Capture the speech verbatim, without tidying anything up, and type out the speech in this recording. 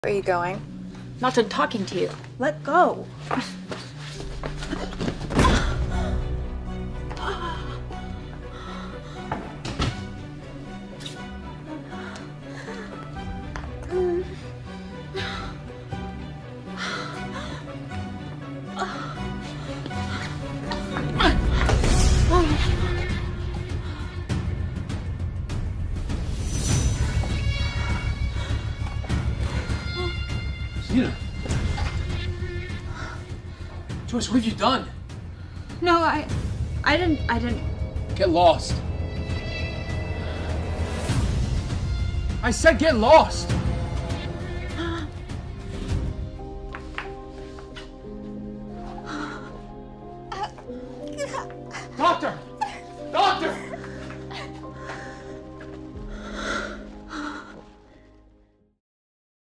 Where are you going? Not done talking to you. Let go. Zena. Joyce, what have you done? No, I... I didn't... I didn't... Get lost. I said get lost! Doctor!